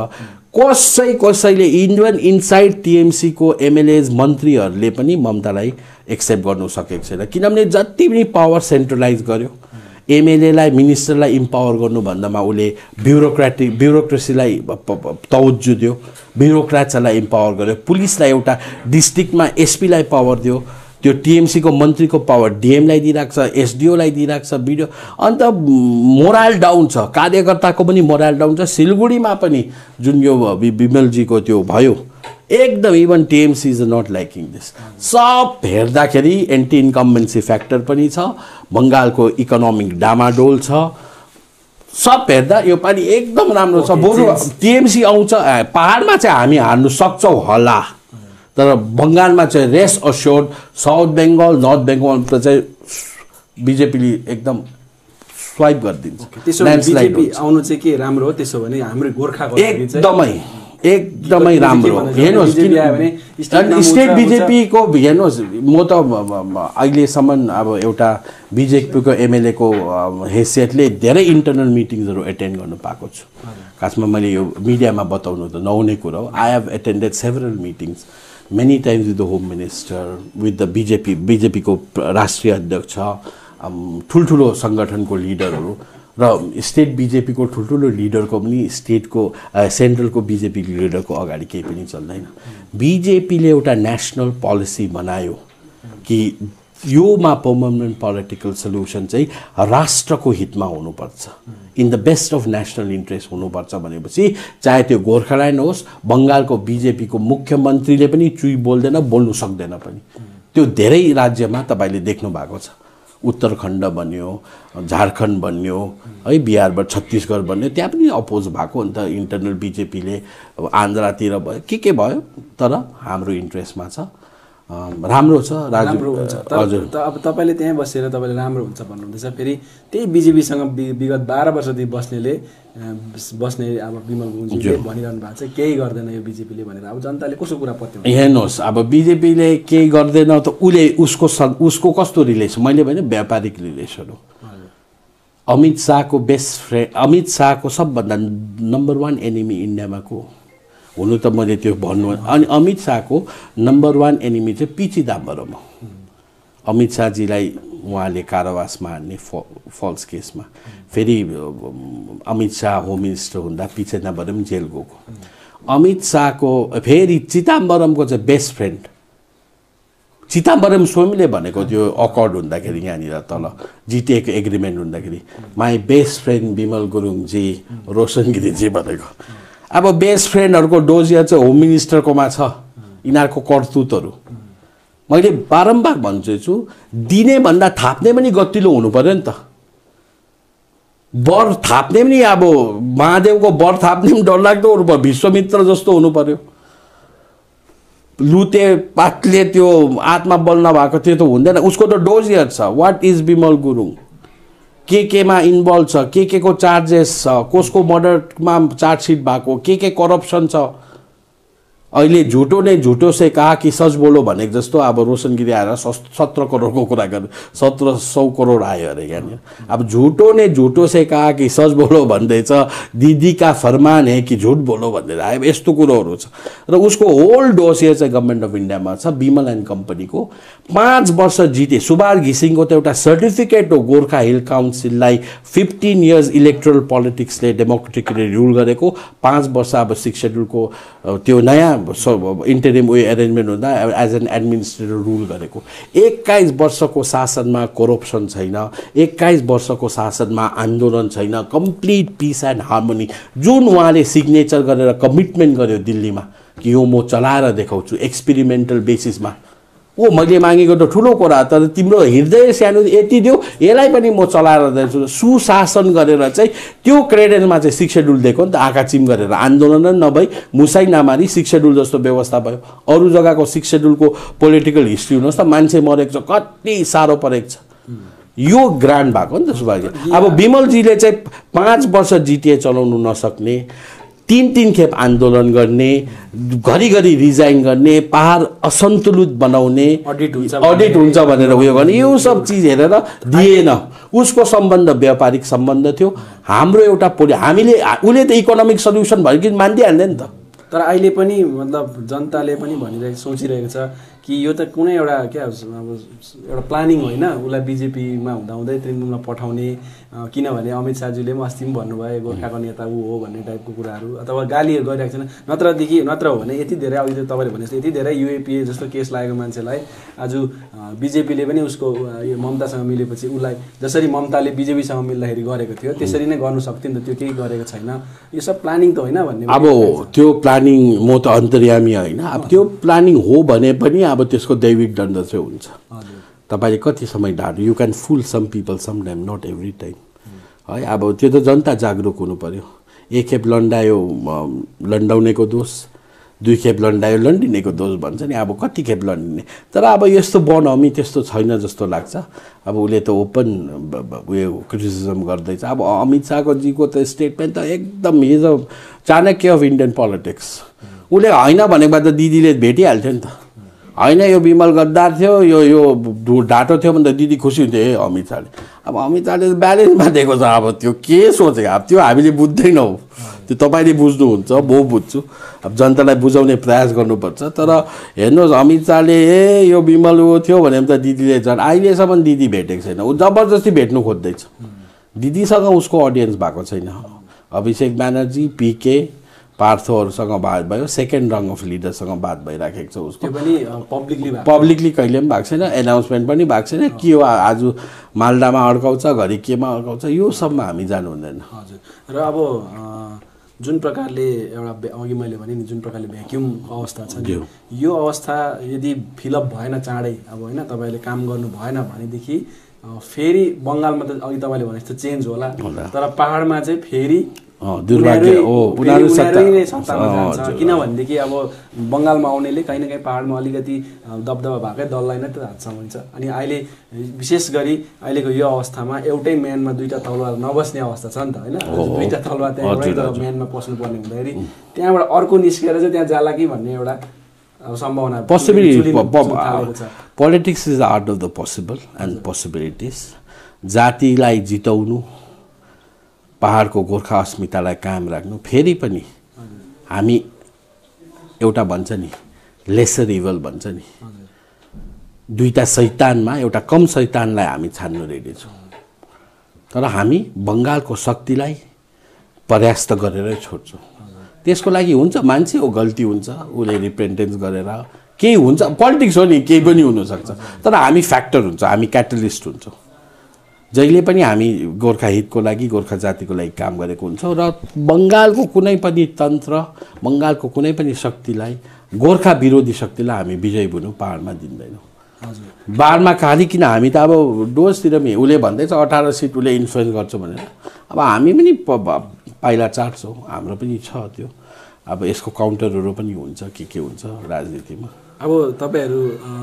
कसैले इभन इनसाइड टिएमसीको एमएलएज मन्त्रीहरूले पनि ममतालाई एक्सेप्ट गर्नु सकेको छैन, किनभने जति पनि पावर सेन्ट्रलाइज गर्यो, एमएलएलाई मिनिस्टरलाई इम्पावर गर्नु भन्दामा उसले ब्युरोक्रेसीलाई तवज्जु दियो, ब्युरोक्राट्सहरूलाई इम्पावर गर्यो, पुलिसलाई एउटा डिस्ट्रिक्टमा एसपीलाई पावर दियो, त्यो टिएमसीको मन्त्रीको पावर डिएमलाई दिइरहेको छ, एसडिओलाई दिइरहेको छ, बिडिओ। अन्त मोरल डाउन छ, कार्यकर्ताको पनि मोरल डाउन छ। सिलगढीमा पनि जुन यो विमलजीको त्यो भयो, एकदम even TMC is not liking this. सब हेर्दाखेरि एन्टी इन्कम्बेन्सी फ्याक्टर पनि छ, बङ्गालको इकोनोमिक डामाडोल छ, सब हेर्दा यो पालि एकदम राम्रो छ। बरु टिएमसी आउँछ, पहाडमा चाहिँ हामी हार्नु सक्छौँ होला, तर बङ्गालमा चाहिँ rest assured south Bengal north बेङ्गलमा चाहिँ बिजेपीले एकदम स्वाइप गरिदिन्छ। त्यसो बिजेपी आउनु चाहिँ के राम्रो हो? त्यसो भने हाम्रो गोर्खाको एकदमै राम्रो। हेर्नुहोस् स्टेट बिजेपीको हेर्नुहोस्, म त अहिलेसम्म अब एउटा बिजेपीको एमएलएको हैसियतले धेरै इन्टरनल मिटिङ्सहरू एटेन्ड गर्नु पाएको छु। खासमा मैले यो मिडियामा बताउनु त नहुने कुरा हो। I have attended several meetings many times with the home minister, with the BJP को राष्ट्रिय अध्यक्ष, ठुल्ठुलो सङ्गठनको लिडरहरू र स्टेट बिजेपी को ठुल्ठुलो लिडरको पनि स्टेटको सेन्ट्रलको बिजेपी लिडरको अगाडि केही पनि चल्दैन। बिजेपीले एउटा नेसनल पोलिसी बनायो कि योमा पर्मनेन्ट पोलिटिकल सल्युसन चाहिँ राष्ट्रको हितमा हुनुपर्छ, in the best of national interest हुनुपर्छ भनेपछि चाहे त्यो गोर्खाल्यान्ड होस्, बङ्गालको बिजेपीको मुख्यमन्त्रीले पनि चुई बोल्दैन, बोल्नु सक्दैन पनि। त्यो धेरै राज्यमा तपाईँले देख्नु भएको छ। उत्तराखण्ड बन्यो, झारखण्ड बन्यो है, बिहारबाट छत्तिसगढ बन्यो, त्यहाँ पनि अपोज भएको अन्त इन्टरनल बिजेपीले आन्ध्रतिर भयो, के भयो, तर हाम्रो इन्ट्रेस्टमा छ, राम्रो छ। हजुर, अब तपाईँले त्यहीँ बसेर तपाईँले राम्रो हुन्छ भन्नुहुँदैछ, फेरि त्यही बिजेपीसँग विगत 12 वर्षदेखि बस्ने अब विमल गुरुङजीले भनिरहनु भएको छ केही गर्दैन यो बिजेपीले भनेर। अब जनताले कसो कुरा पत्याउँछ? हेर्नुहोस्, अब बिजेपीले केही गर्दैन त उसको कस्तो रिलेसन? मैले भने व्यापारिक रिलेसन हो। अमित शाहको बेस्ट फ्रेन्ड, अमित शाहको सबभन्दा नम्बर 1 एनिमी इन्डियामा को हुनु त मैले त्यो भन्नु। अनि अमित शाहको नम्बर 1 एनिमी चाहिँ पी चिदम्बरम हो। अमित शाहजीलाई उहाँले कारावासमा हान्ने फल्स केसमा, फेरि अमित शाह होम मिनिस्टर हुँदा पी चिदम्बरम जेल गएको। अमित शाहको फेरि चिदम्बरमको चाहिँ बेस्ट फ्रेन्ड, चिदम्बरम स्वयंले भनेको त्यो अकर्ड हुँदाखेरि यहाँनिर तल जिटिएको एग्रिमेन्ट हुँदाखेरि माई बेस्ट फ्रेन्ड विमल गुरुङजी, रोशन गिरीजी भनेको। अब बेस्ट फ्रेन्डहरूको डोजिया चाहिँ होम मिनिस्टरकोमा छ, यिनीहरूको करतुतहरू मैले बारम्बार भन्छु दिने भन्दा थाप्ने पनि गतिलो हुनु पर्यो नि त। बर थाप्ने पनि अब महादेवको बर थाप्ने पनि डरलाग्दो हुनु पर्यो, विश्वमित्र जस्तो हुनु पर्यो। लुते पातले त्यो आत्मा बल नभएको त्यो त हुँदैन। उसको त डोजियर छ। वाट इज विमल गुरुङ, केमा इन्भल्भ छ, के को चार्जेस छ, कसको मर्डरमा चार्जसिट भएको, के करप्सन छ। अहिले झुटो नै झुटो से कहा कि सच बोलो भनेको जस्तो अब रोशन गिरी आएर 17 करोडको कुरा गर्नु, 1700 करोड आयो अरे यहाँनिर। अब झुटो नै झुटो से कहा कि सच बोलो भन्दैछ, दिदी का फरमान है कि झुट बोलो भन्दै आयो। यस्तो कुरोहरू छ र उसको होल डोसियर चाहिँ गभर्मेन्ट अफ इन्डियामा छ। विमल एन्ड कम्पनीको 5 वर्ष जिते। सुभाष घिसिङको त एउटा सर्टिफिकेट हो गोर्खा हिल काउन्सिललाई 15 इयर्स इलेक्ट्रल पोलिटिक्सले डेमोक्रेटिकली रुल गरेको। 5 वर्ष अब 6 शेड्युलको त्यो नयाँ इन्टरिम वे एरेन्जमेन्ट हुँदा एज एन एडमिनिस्ट्रेटर रुल गरेको। 21 वर्षको शासनमा करप्सन छैन, 21 वर्षको शासनमा आन्दोलन छैन, कम्प्लिट पिस एन्ड हार्मोनी। जुन उहाँले सिग्नेचर गरेर कमिटमेन्ट गर्यो दिल्लीमा कि यो म चलाएर देखाउँछु एक्सपेरिमेन्टल बेसिसमा, ओ मैले मागेको त ठुलो कुरा, तर तिम्रो हृदय सानो यति दियो, यसलाई पनि म चलाएर दिन्छु। सुशासन गरेर चाहिँ त्यो क्रेडेलमा चाहिँ 6 शेड्युल दिएको नि त। आँखा चिम गरेर आन्दोलन नभई मुसाई नमारी 6 शेड्युल जस्तो व्यवस्था भयो। अरू जग्गाको 6 शेड्युलको पोलिटिकल हिस्ट्री हुनुहोस् त, मान्छे मरेको छ, कति साह्रो परेको छ। यो ग्रान्ड भएको नि त सुभाषजी। अब विमलजीले चाहिँ 5 वर्ष जिटिए चलाउनु नसक्ने, 3 खेप आन्दोलन गर्ने, घरिघरि रिजाइन गर्ने, पहाड असन्तुलित बनाउने, अडिट हुन्छ भनेर उयो गर्ने, यो सब चिज हेरेर दिएन। उसको सम्बन्ध व्यापारिक सम्बन्ध थियो। हाम्रो एउटा हामीले उसले त इकोनोमिक सल्युसन भयो कि मान्दिहाल्दैन नि त। तर अहिले पनि मतलब जनताले पनि भनिरहेको सोचिरहेको छ कि यो त कुनै एउटा क्या अब एउटा प्लानिङ होइन, उसलाई बिजेपीमा हुँदाहुँदै तृणमूलमा पठाउने। किनभने अमित शाहजीले पनि अस्ति पनि भन्नुभयो गोर्खाको नेता ऊ हो भन्ने टाइपको कुराहरू, अथवा गालीहरू गरिरहेको छैन। नत्र हो भने यति धेरै अब तपाईँले भने जस्तो यति धेरै युएपिए जस्तो केस लागेको मान्छेलाई आज बिजेपीले पनि उसको यो ममतासँग मिलेपछि उसलाई जसरी ममताले बिजेपीसँग मिल्दाखेरि गरेको थियो त्यसरी नै गर्नु सक्थ्यो नि त। त्यो केही गरेको छैन। यो सब प्लानिङ त होइन भन्ने। अब त्यो प्लानिङ म त अन्तर्यामी होइन। अब त्यो प्लानिङ हो भने पनि अब त्यसको दैविक दण्ड चाहिँ हुन्छ। तपाईँले कति समय ढाड्नु, you can fool some people some time, not every time है। अब त्यो त जनता जागरुक हुनु पर्यो। 1 खेप लन्डायो लन्डाउनेको दोष, 2 खेप लन्डायो लन्डिनेको दोष भन्छ नि। अब कति खेप लन्डिने। तर अब यस्तो बनहमी त्यस्तो छैन जस्तो लाग्छ। अब उसले त ओपन उयो क्रिटिसिजम गर्दैछ। अब अमित शाहको जीको त स्टेटमेन्ट त एकदम he's a Chanakya of Indian politics. उसले होइन भनेको बाद त दिदीले भेटिहाल्थ्यो नि त। होइन यो विमल गद्दार थियो, यो ढाँटो थियो भने त दिदी खुसी हुन्थ्यो। ए अमित शाहले, अब अमित शाहले ब्यालेन्समा दिएको छ। अब त्यो के सोचेको, अब त्यो हामीले बुझ्दैनौँ, त्यो तपाईँले बुझ्नुहुन्छ, म बुझ्छु। अब जनतालाई बुझाउने प्रयास गर्नुपर्छ। तर हेर्नुहोस् अमित शाहले यो विमल ऊ थियो भने त दिदीले झन् अहिलेसम्म दिदी भेटेको छैन। ऊ जबरजस्ती भेट्नु खोज्दैछ। दिदीसँग उसको अडियन्स भएको छैन। अभिषेक ब्यानर्जी, पिके, पार्थोहरूसँग बात भयो, सेकेन्ड रङ अफ लिडरसँग बात भइराखेको छ उसको। पब्लिकली कहिले पनि भएको छैन, एनाउन्समेन्ट पनि भएको छैन। के हो आज मालदामा अड्काउँछ, घरि केमा अड्काउँछ, यो सबमा हामी जानु हुँदैन। हजुर। र अब जुन प्रकारले एउटा अघि मैले भने नि जुन प्रकारले भ्याक्युम अवस्था छ नि, यो अवस्था यदि फिलअप भएन चाँडै, अब होइन तपाईँले काम गर्नु भएन भनेदेखि फेरि बङ्गालमा त अघि तपाईँले भने जस्तो चेन्ज होला, तर पहाडमा चाहिँ फेरि दुर्भाग्य हो, उनीहरू सत्तामा जान्छ। किनभनेदेखि अब बङ्गालमा आउनेले कहीँ न कहीँ पहाडमा अलिकति दबदबा भएकै दललाई नै त हातमा हुन्छ। अनि अहिले विशेष गरी अहिलेको यो अवस्थामा एउटै म्यानमा 2टा तलवार नबस्ने अवस्था छ नि त होइन। 2टा तलवार त्यहाँ एउटै म्यानमा पस्नुपर्ने हुँदाखेरि त्यहाँबाट अर्को निस्केर चाहिँ त्यहाँ जाला कि भन्ने एउटा सम्भावना, possibility. Politics is the art of the possible and possibilities. जातिलाई जिताउनु, पहाडको गोर्खा अस्मितालाई कायम राख्नु। फेरि पनि हामी एउटा भन्छ नि लेसर इभल भन्छ नि, 2टा शैतानमा एउटा कम शैतानलाई हामी छान्नु रेडी छौँ। तर हामी बङ्गालको शक्तिलाई पर्यास्त गरेरै छोड्छौँ। त्यसको लागि हुन्छ, मान्छे हो, गल्ती हुन्छ, उसले रिप्रेजेन्टेन्स गरेर केही हुन्छ, पोलिटिक्स हो नि, केही पनि हुनसक्छ। तर हामी फ्याक्टर हुन्छ, हामी क्याटलिस्ट हुन्छौँ। जहिले पनि हामी गोर्खा हितको लागि, गोर्खा जातिको लागि काम गरेको हुन्छौँ। र बङ्गालको कुनै पनि तन्त्र, बङ्गालको कुनै पनि शक्तिलाई, गोर्खा विरोधी शक्तिलाई हामी विजय हुनु पहाडमा दिँदैनौँ। बारमा खाली किन हामी त अब डोजतिर पनि उसले भन्दैछ 18 सिट उसले इन्फ्लुएन्स गर्छ भनेर अब हामी पनि पाइला चाट्छौँ हाम्रो पनि छ त्यो अब यसको काउन्टरहरू पनि हुन्छ के हुन्छ राजनीतिमा अब तपाईँहरू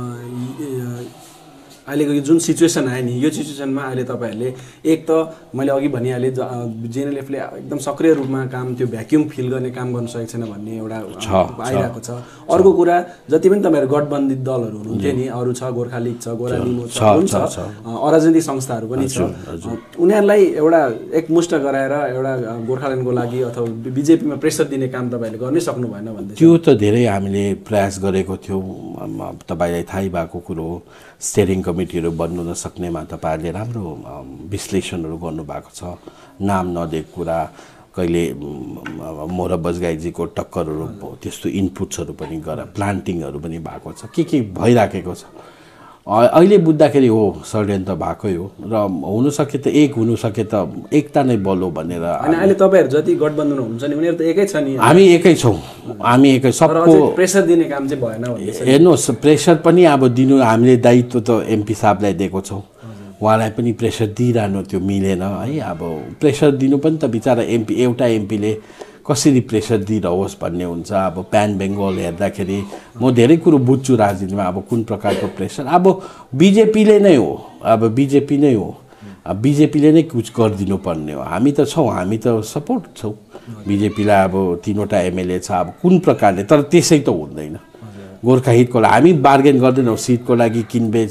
अहिलेको जुन सिचुएसन आयो नि यो सिचुएसनमा अहिले तपाईँहरूले एक त मैले अघि भनिहालेँ जेएनएलएफले एकदम सक्रिय रूपमा काम त्यो भ्याक्युम फिल गर्ने काम गर्न सकेको छैन भन्ने एउटा आइरहेको छ अर्को कुरा जति पनि तपाईँहरू गठबन्धित दलहरू हुनुहुन्थ्यो नि अरू छ गोर्खा लिग छ गोरा निमो छ अराजनीतिक संस्थाहरू पनि छ उनीहरूलाई एउटा एकमुष्ट गराएर एउटा गोर्खाल्यान्डको लागि अथवा बिजेपीमा प्रेसर दिने काम तपाईँहरूले गर्नै सक्नु भएन भन्दै त्यो त धेरै हामीले प्रयास गरेको थियौँ तपाईँलाई थाहै भएको कुरो हो स्टेयरिङ कमिटीहरू बन्नु नसक्नेमा तपाईँहरूले राम्रो विश्लेषणहरू गर्नुभएको छ नाम नदिएको कुरा कहिले मोहरा बजगाईजीको टक्करहरू त्यस्तो इनपुट्सहरू पनि प्लान्टिङहरू पनि भएको छ के भइराखेको छ अहिले बुझ्दाखेरि हो षड्यन्त्र भएकै हो र हुनु सके त एक हुनु सके त एकता नै बल हो भनेर अनि अहिले तपाईँहरू जति गठबन्धन हुन्छ नि उनीहरू त एकै छ नि हामी एकै छौँ हामी एकै सबको प्रेसर दिने काम चाहिँ भएन हेर्नुहोस् प्रेसर पनि अब दिनु हामीले दायित्व त एमपी साहबलाई दिएको छौँ उहाँलाई पनि प्रेसर दिइरहनु त्यो मिलेन है अब प्रेसर दिनु पनि त बिचरा एउटा एमपीले कसरी प्रेसर दिइरहोस् भन्ने हुन्छ अब प्यान बेङ्गल हेर्दाखेरि म धेरै कुरो बुझ्छु राजनीतिमा अब कुन प्रकारको प्रेसर अब बिजेपीले नै हो अब बिजेपी नै हो अब बिजेपीले नै कुछ गरिदिनु पर्ने हो हामी त छौँ हामी त सपोर्ट छौँ बिजेपीलाई अब 3वटा एमएलए छ अब कुन प्रकारले तर त्यसै त हुँदैन गोर्खा हितको लागि हामी बार्गेन गर्दैनौँ सिटको लागि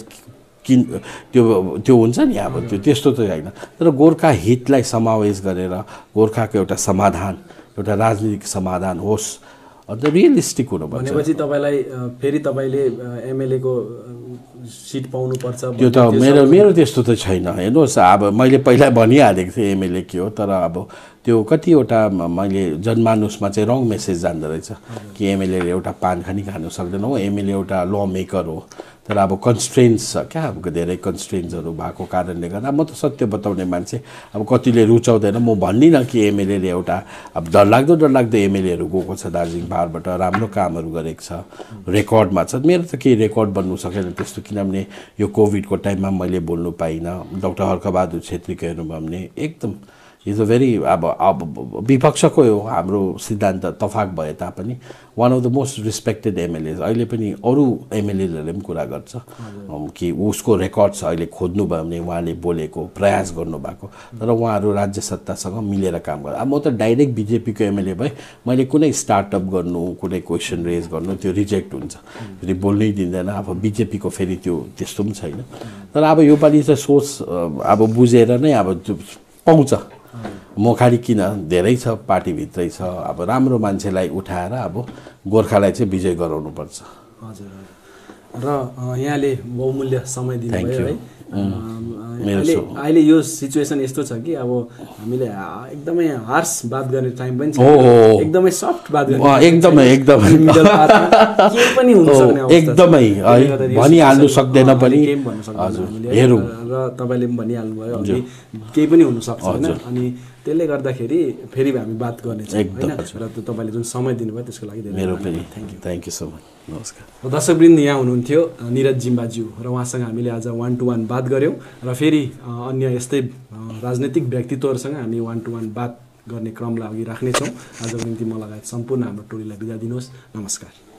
त्यो हुन्छ नि अब त्यस्तो त होइन तर गोर्खा हितलाई समावेश गरेर गोर्खाको एउटा समाधान एउटा राजनीतिक समाधान होस् अन्त रियलिस्टिक हुनुपर्छ भनेपछि तपाईँलाई फेरि तपाईँले एमएलएको सिट पाउनुपर्छ त्यो त मेरो त्यस्तो त छैन हेर्नुहोस् अब मैले पहिला भनिहालेको थिएँ एमएलए के हो तर अब त्यो कतिवटा मैले जनमानुसमा चाहिँ रङ मेसेज जाँदो रहेछ कि एमएलए एउटा पान खानी खानु सक्दैन हो एमएलए एउटा ल मेकर हो तर अब कन्स्ट्रेन्ट्स छ क्या अब धेरै कन्स्ट्रेन्ट्सहरू भएको कारणले गर्दा म त सत्य बताउने मान्छे अब कतिले रुचाउँदैन म भन्दिनँ कि एमएलएले एउटा अब डरलाग्दो एमएलएहरू गएको छ दार्जिलिङ पहाडबाट राम्रो कामहरू गरेको छ रेकर्डमा छ मेरो त केही रेकर्ड बन्नु सकेन त्यस्तो किनभने यो कोभिडको टाइममा मैले बोल्नु पाइनँ डाक्टर हर्कबहादुर छेत्रीको हेर्नुभयो भने एकदम इज अ भेरी अब विपक्षको हो हाम्रो सिद्धान्त तफाक भए तापनि one of the most respected MLA अहिले पनि अरू एमएलएहरूले पनि कुरा गर्छ कि उसको रेकर्ड छ अहिले खोज्नुभयो भने उहाँले बोलेको प्रयास गर्नुभएको तर उहाँहरू राज्य सत्तासँग मिलेर काम गर्छ अब म त डाइरेक्ट बिजेपीको एमएलए भए मैले कुनै स्टार्टअप गर्नु कुनै क्वेसन रेज गर्नु त्यो रिजेक्ट हुन्छ फेरि बोल्नै दिँदैन अब बिजेपीको फेरि त्यो त्यस्तो पनि छैन तर अब योपालि चाहिँ सोच अब बुझेर नै अब पाउँछ म खालि किन धेरै छ पार्टीभित्रै छ अब राम्रो मान्छेलाई उठाएर अब गोर्खालाई चाहिँ विजय गराउनुपर्छ हजुर र यहाँले बहुमूल्य समय दिनुभयो है अहिले यो सिचुएसन यस्तो छ कि अब हामीले एकदमै हार्स बात गर्ने टाइम पनि छ एकदमै सफ्ट बात गर्ने एकदमै के पनि हुन्छ एकदमै भनिहाल्नु सक्दैन पनि हजुर हेरौँ र तपाईँले पनि भनिहाल्नु भयो अघि केही पनि हुन सक्छ हैन अनि त्यसले गर्दाखेरि फेरि हामी बात गर्नेछौँ हैन र तपाईँले जुन समय दिनुभयो त्यसको लागि धेरै मेरो पनि थ्याङ्क यू सो मच नमस्कार दर्शकवृन्द यहाँ हुनुहुन्थ्यो निरज जिम्बाज्यू र उहाँसँग हामीले आज 1-to-1 बात गऱ्यौँ र फेरि अन्य यस्तै राजनैतिक व्यक्तित्वहरूसँग हामी 1-to-1 बात गर्ने क्रमलाई अघि राख्नेछौँ आजको निम्ति म लगायत सम्पूर्ण हाम्रो टोलीलाई बिदा दिनुहोस् नमस्कार।